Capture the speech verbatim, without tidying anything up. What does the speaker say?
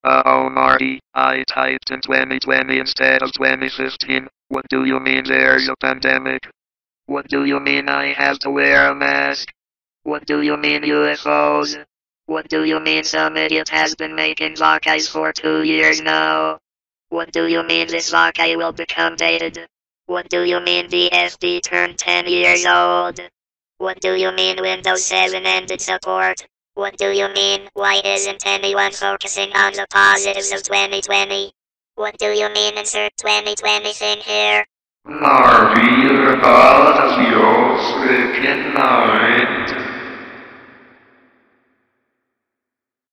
Oh Marty, I typed in twenty twenty instead of twenty fifteen. What do you mean there's a pandemic? What do you mean I have to wear a mask? What do you mean U F Os? What do you mean some idiot has been making Vokis for two years now? What do you mean this Voki will become dated? What do you mean the F B turned ten years old? What do you mean Windows seven ended support? What do you mean, why isn't anyone focusing on the positives of twenty twenty? What do you mean insert twenty twenty thing here? Marty, you're out of your freaking mind.